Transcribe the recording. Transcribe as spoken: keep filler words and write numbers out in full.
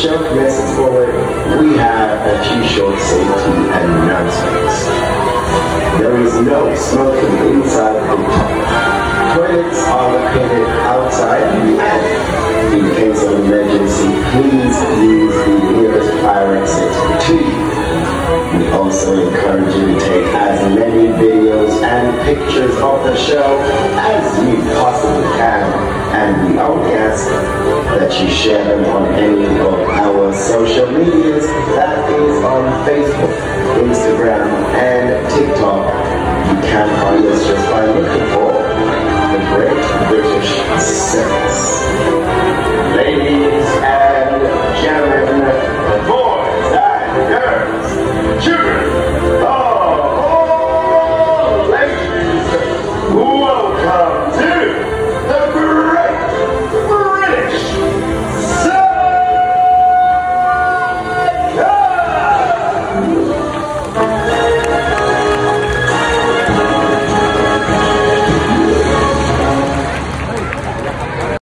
show commences forward, we have a few short safety announcements. There is no smoking inside the top. Toilets are located outside and in case of emergency, please use the nearest fire exit to you. We also encourage you to take as many videos and pictures of the show as you possibly can, and we only ask that you share them on any of our social medias, that is on Facebook, Instagram, and TikTok. You can find us just by looking for